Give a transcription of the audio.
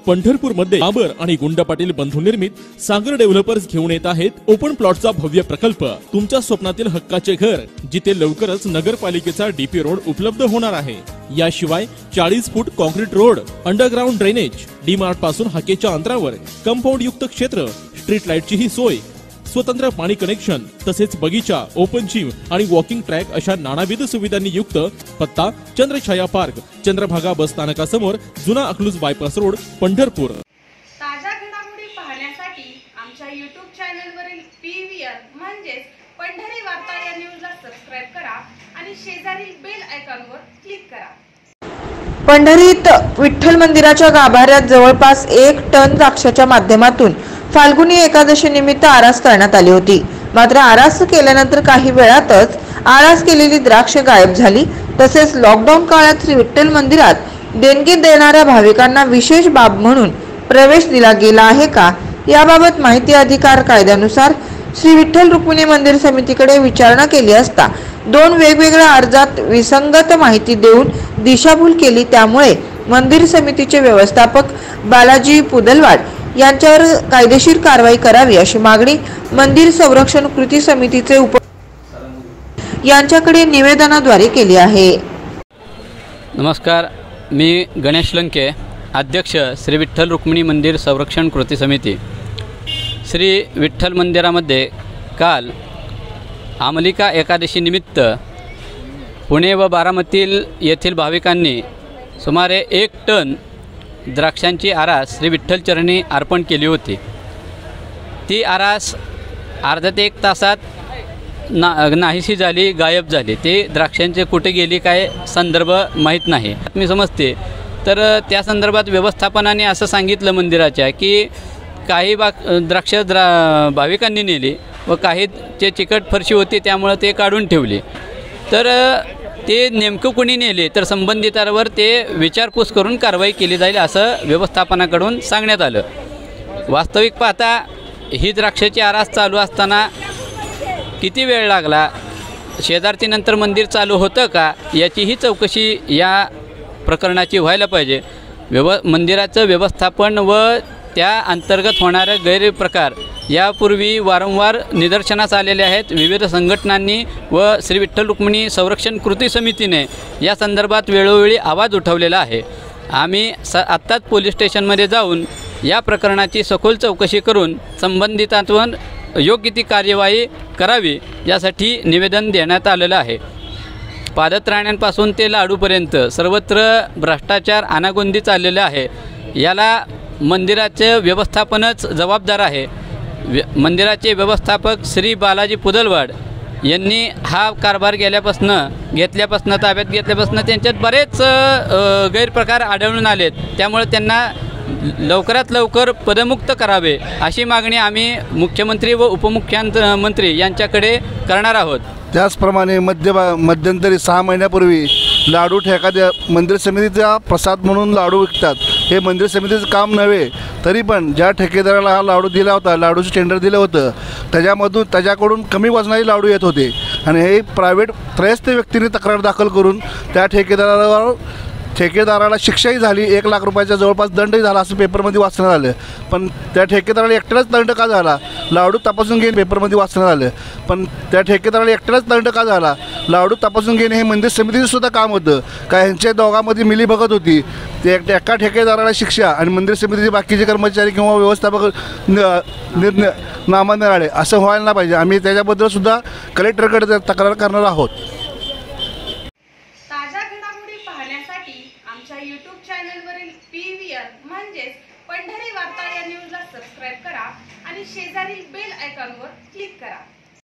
पंढरपूरमध्ये बाबर आणि गुंड पाटील बंधू निर्मित सागर डेव्हलपर्स घेऊन येत आहेत ओपन प्लॉटचा भव्य प्रकल्प। तुमच्या स्वप्नातील हक्काचे घर, जिथे लवकरच नगरपालिकेचा डीपी रोड उपलब्ध होणार आहे। याशिवाय 40 foot concrete road, underground drainage, D mart पासून हाकेच्या अंतरावर कंपाऊंड युक्त क्षेत्र, स्ट्रीट लाईटची ही सोय, स्वतंत्र पाणी कनेक्शन, तसेच बगीचा, ओपन जिम आणि वॉकिंग ट्रॅक अशा नानाविध सुविधांनी युक्त। पत्ता चंद्रछाया पार्क, चंद्रभागा बस स्थानकासमोर, जुना अकलूज बायपास रोड, पंढरपूर। ताज्या घडामोडी पाहण्यासाठी आमच्या YouTube चॅनलवरील PVR म्हणजेच पंढरी वार्ता या न्यूजला सबस्क्राइब करा आणि शेजारील बेल आयकॉनवर क्लिक करा। पंढरीत विठ्ठल मंदिराच्या गाभाऱ्यात जवळपास 1 टन द्राक्षाच्या माध्यमातून फाल्गुनी एकादशी निमित्त आरास करण्यात आली होती। मात्र आरास केल्यानंतर काही वेळातच आरास केलेली द्राक्ष गायब झाली। तसेच लॉकडाऊन काळात श्री विठ्ठल मंदिरात देणगी देणाऱ्या भाविकांना विशेष बाब म्हणून प्रवेश दिला गेला आहे का, याबाबत माहिती अधिकार कायद्यानुसार श्री विठ्ठल रुक्मिणी मंदिर समितीकडे विचारणा केली असता 2 वेगवेगळ्या अर्जात विसंगत माहिती देऊन दिशाभूल केली। त्यामुळे मंदिर समितीचे व्यवस्थापक बालाजी पुदलवाड यांच्यावर कायदेशीर कारवाई करावी अशी मागणी मंदिर संरक्षण कृती समितीचे यांच्याकडे निवेदनाद्वारे केली आहे। नमस्कार, मी गणेश लंके, अध्यक्ष श्री विठ्ठल रुक्मिणी मंदिर संरक्षण कृती समिती। श्री विठ्ठल मंदिरामध्ये काल आमलिका एकादशी निमित्त पुणे व बारामती येथील भाविकांनी सुमारे 1 टन द्राक्षांची आरास श्री विठ्ठल चरणी अर्पण केली होती। ती आरास अर्ध्या ते 1 तासात नाहीशी झाली, गायब झाली। ते द्राक्षांचे कुठे गेली काय संदर्भ माहीत नाही। मी समजते तर त्या संदर्भात व्यवस्थापनाने असं सांगितलं मंदिराच्या की काही द्राक्ष भाविकांनी नेली व काहीचे चिकट फरशी होती त्यामुळे ते काढून ठेवली। तर ते नेमकं कोणी नेले तर संबंधितांवर ते विचारपूस करून कारवाई केली जाईल असं व्यवस्थापनाकडून सांगण्यात आलं। वास्तविक पाहता ही द्राक्षाची आरास चालू असताना किती वेळ लागला, शेजारतीनंतर मंदिर चालू होतं का, याचीही चौकशी या प्रकरणाची व्हायला पाहिजे। मंदिराचं व्यवस्थापन व त्या अंतर्गत होणारे गैरप्रकार यापूर्वी वारंवार निदर्शनास आलेले आहेत। विविध संघटनांनी व श्री विठ्ठल रुक्मिणी संरक्षण कृती समितीने या संदर्भात वेळोवेळी आवाज उठवलेला आहे। आम्ही आत्ताच पोलीस स्टेशनमध्ये जाऊन या प्रकरणाची सखोल चौकशी करून संबंधितांवर योग्य ती कार्यवाही करावी यासाठी निवेदन देण्यात आलेलं आहे। पादत्राण्यांपासून ते लाडूपर्यंत सर्वत्र भ्रष्टाचार अनागोंदी चाललेलं आहे। याला मंदिराचे व्यवस्थापनच जबाबदार आहे। मंदिराचे व्यवस्थापक श्री बालाजी पुदलवाड यांनी हा कारभार घेतल्यापासून ताब्यात घेतल्यापासून त्यांच्यात बरेच गैरप्रकार आढळून आलेत। त्यामुळे त्यांना लवकरात लवकर पदमुक्त करावे अशी मागणी आम्ही मुख्यमंत्री व उपमुख्यमंत्री यांच्याकडे करणार आहोत। त्याचप्रमाणे मध्यंतरी 6 महिन्यापूर्वी लाडू ठेका मंदिर समितीचा प्रसाद म्हणून लाडू विकतात। हे मंदिर समितीचं काम नव्हे, तरी पण ज्या ठेकेदाराला हा लाडू दिला होता, लाडूचं टेंडर दिलं होतं, त्याच्याकडून कमी वजनाचे लाडू येत होते आणि हे प्रायव्हेट त्रयस्थ व्यक्तीने तक्रार दाखल करून त्या ठेकेदाराला शिक्षाही झाली, 1 लाख रुपयाचा जवळपास दंडही झाला असं पेपरमध्ये वाचण्यात आलं। पण त्या ठेकेदाराला एकट्यालाच दंड का झाला, लाडू तपासून घेणे पेपरमध्ये वाचण्यात आलं। पण त्या ठेकेदाराला एकट्यालाच दंड का झाला, लाडू तपासून घेणे हे मंदिर समितीचं सुद्धा काम होतं का, ह्यांच्या दोघांमध्ये मिलीभगत होती। ते एका ठेकेदाराला शिक्षा आणि मंदिर समितीचे बाकीचे कर्मचारी किंवा व्यवस्थापक नामांतर आले असं व्हायला नाही पाहिजे। आम्ही त्याच्याबद्दल सुद्धा कलेक्टरकडे तक्रार करणार आहोत। आमच्या YouTube चॅनलवरील PVR म्हणजेच पंढरी वार्ता या न्यूजला सबस्क्राइब करा आणि शेजारील बेल आयकॉनवर क्लिक करा।